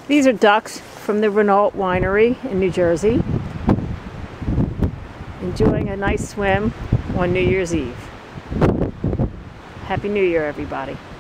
These are ducks from the Renault Winery in New Jersey, enjoying a nice swim on New Year's Eve. Happy New Year, everybody.